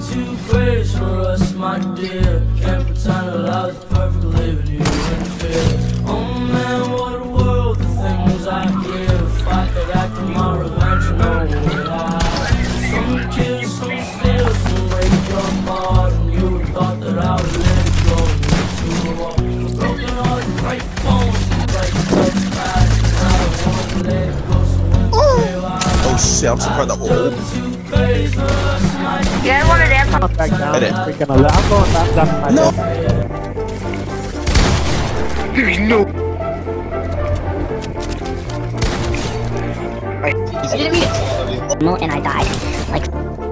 too great for us, my dear. Can't pretend that I was perfect, leaving you in fear. Oh man, what a world, the things I hear. If I could act on my revenge, no way I. Some kill, some steal, some break your heart, and you would thought that I would let it go. And you walk a broken heart, break bones, and break those fast. And I don't want to let it go, so when Oh shit, I'm surprised that Yeah, I wanted to Not back down. Edit. Freaking I'm going back down to my No. There's no. and I died. Like